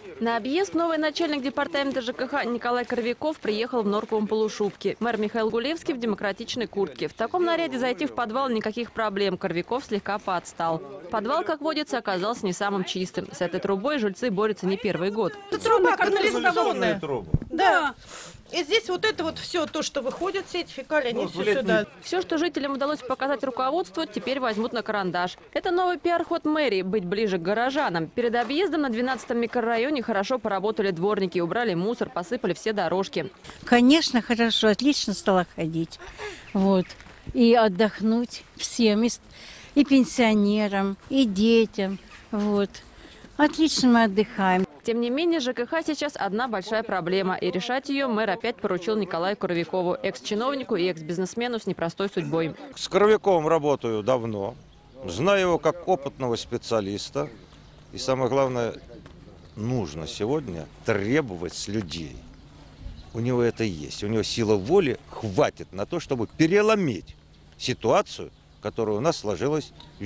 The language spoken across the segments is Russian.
На объезд новый начальник департамента ЖКХ Николай Коровиков приехал в норковом полушубке. Мэр Михаил Гулевский в демократичной куртке. В таком наряде зайти в подвал никаких проблем. Коровиков слегка поотстал. Подвал, как водится, оказался не самым чистым. С этой трубой жильцы борются не первый год. Это труба канализационная. Да. И здесь вот это вот все, то, что выходит, все эти фекалии, они все сюда. Все, что жителям удалось показать руководству, теперь возьмут на карандаш. Это новый пиар-ход мэрии – быть ближе к горожанам. Перед объездом на 12-м микрорайоне хорошо поработали дворники, убрали мусор, посыпали все дорожки. Конечно, хорошо, отлично стало ходить. Вот. И отдохнуть всем, и пенсионерам, и детям. Вот. Отлично мы отдыхаем. Тем не менее, ЖКХ сейчас одна большая проблема. И решать ее мэр опять поручил Николаю Коровикову, экс-чиновнику и экс-бизнесмену с непростой судьбой. С Коровиковым работаю давно. Знаю его как опытного специалиста. И самое главное, нужно сегодня требовать с людей. У него это есть. У него сила воли хватит на то, чтобы переломить ситуацию, которая у нас сложилась в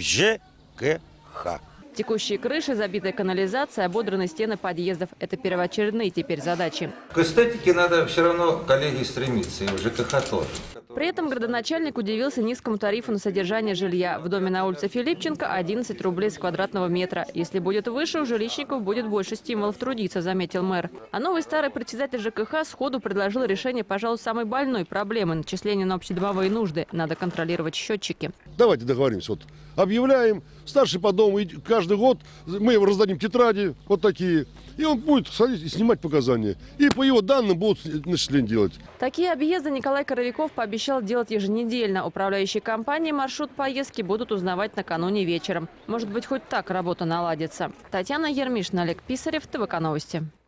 ЖКХ. Текущие крыши, забитая канализация, ободранные стены подъездов – это первоочередные теперь задачи. К эстетике надо все равно, коллеги, стремиться, и в ЖКХ тоже. При этом градоначальник удивился низкому тарифу на содержание жилья. В доме на улице Филипченко 11 рублей с квадратного метра. Если будет выше, у жилищников будет больше стимулов трудиться, заметил мэр. А новый старый председатель ЖКХ сходу предложил решение, пожалуй, самой больной проблемы – начисления на общедомовые нужды. Надо контролировать счетчики. Давайте договоримся. Вот объявляем, старший по дому, и каждый год мы ему раздадим тетради вот такие, и он будет садиться и снимать показания. И по его данным будут начисления делать. Такие объезды Николай Коровиков пообещал делать еженедельно. Управляющие компании маршрут поездки будут узнавать накануне вечером. Может быть, хоть так работа наладится. Татьяна Ермишина, Олег Писарев, ТВК Новости.